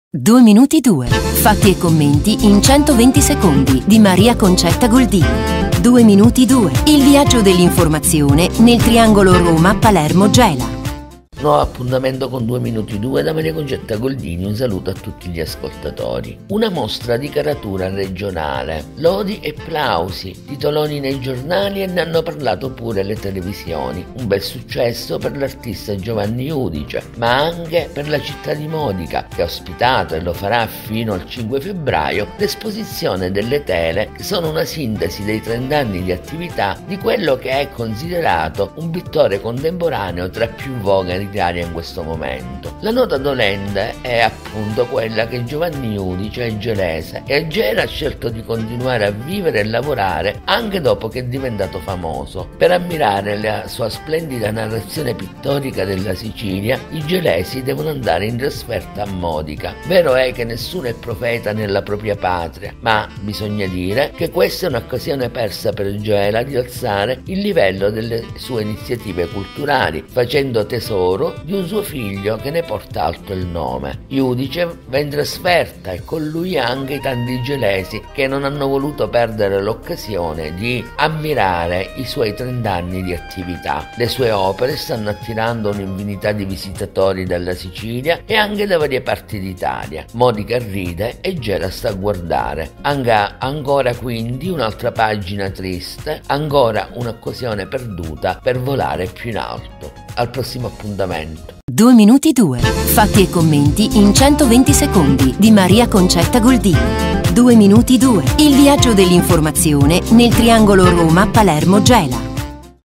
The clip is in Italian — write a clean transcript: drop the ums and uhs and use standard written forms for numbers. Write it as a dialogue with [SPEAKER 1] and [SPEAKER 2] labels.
[SPEAKER 1] 2 minuti 2. Fatti e commenti in 120 secondi di Maria Concetta Goldini. 2 minuti 2. Il viaggio dell'informazione nel triangolo Roma-Palermo-Gela.
[SPEAKER 2] Nuovo appuntamento con 2 minuti 2 da Maria Concetta Goldini. Un saluto a tutti gli ascoltatori. Una mostra di caratura regionale, lodi e plausi, titoloni nei giornali e ne hanno parlato pure le televisioni. Un bel successo per l'artista Giovanni Judice, ma anche per la città di Modica, che ha ospitato e lo farà fino al 5 febbraio l'esposizione delle tele, che sono una sintesi dei 30 anni di attività di quello che è considerato un pittore contemporaneo tra più voga in Italia in questo momento. La nota dolente è appunto quella che Giovanni Judice è gelese e a Gela ha scelto di continuare a vivere e lavorare anche dopo che è diventato famoso. Per ammirare la sua splendida narrazione pittorica della Sicilia, i gelesi devono andare in trasferta a Modica. Vero è che nessuno è profeta nella propria patria, ma bisogna dire che questa è un'occasione persa per Gela di alzare il livello delle sue iniziative culturali, facendo tesoro di un suo figlio che ne porta alto il nome. Judice va in trasferta e con lui anche i tanti gelesi che non hanno voluto perdere l'occasione di ammirare i suoi 30 anni di attività. Le sue opere stanno attirando un'infinità di visitatori dalla Sicilia e anche da varie parti d'Italia. Modica ride e Gela sta a guardare. Ancora quindi un'altra pagina triste, ancora un'occasione perduta per volare più in alto. Al prossimo appuntamento.
[SPEAKER 1] 2 minuti 2. Fatti e commenti in 120 secondi di Maria Concetta Goldini. 2 minuti 2. Il viaggio dell'informazione nel triangolo Roma-Palermo-Gela.